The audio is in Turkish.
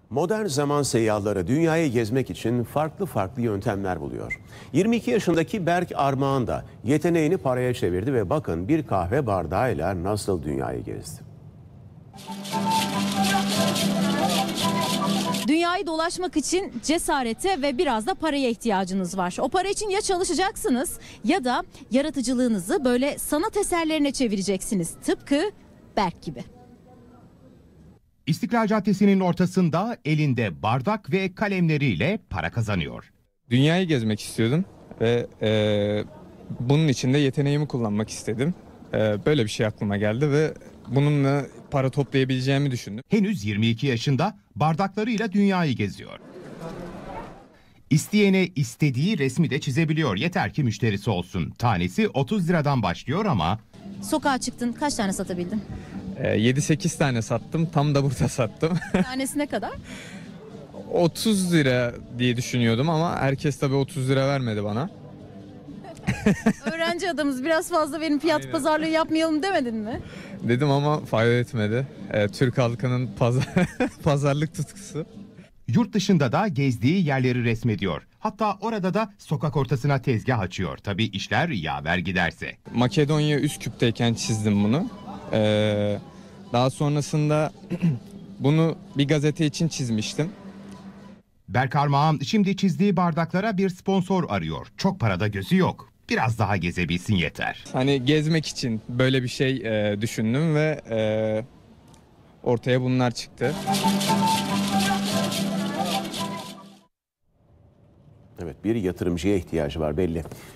Modern zaman seyyahları dünyayı gezmek için farklı yöntemler buluyor. 22 yaşındaki Berk Armağan da yeteneğini paraya çevirdi ve bakın bir kahve bardağıyla nasıl dünyayı gezdi. Dünyayı dolaşmak için cesarete ve biraz da paraya ihtiyacınız var. O para için ya çalışacaksınız ya da yaratıcılığınızı böyle sanat eserlerine çevireceksiniz. Tıpkı Berk gibi. İstiklal Caddesi'nin ortasında elinde bardak ve kalemleriyle para kazanıyor. Dünyayı gezmek istiyordum ve bunun için de yeteneğimi kullanmak istedim. Böyle bir şey aklıma geldi ve bununla para toplayabileceğimi düşündüm. Henüz 22 yaşında bardaklarıyla dünyayı geziyor. İsteyene istediği resmi de çizebiliyor. Yeter ki müşterisi olsun. Tanesi 30 liradan başlıyor ama... Sokağa çıktın, kaç tane satabildin? 7-8 tane sattım. Tam da burada sattım. Tanesi ne kadar? 30 lira diye düşünüyordum ama herkes tabii 30 lira vermedi bana. Öğrenci adamız, biraz fazla benim fiyat Aynen. pazarlığı yapmayalım demedin mi? Dedim ama fayda etmedi. Türk halkının pazarlık tutkusu. Yurt dışında da gezdiği yerleri resmediyor. Hatta orada da sokak ortasına tezgah açıyor. Tabii işler yaver giderse. Makedonya Üsküp'teyken çizdim bunu. Daha sonrasında bunu bir gazete için çizmiştim. Berk Armağan şimdi çizdiği bardaklara bir sponsor arıyor. Çok parada gözü yok. Biraz daha gezebilsin yeter. Hani gezmek için böyle bir şey düşündüm ve ortaya bunlar çıktı. Evet, bir yatırımcıya ihtiyacı var belli.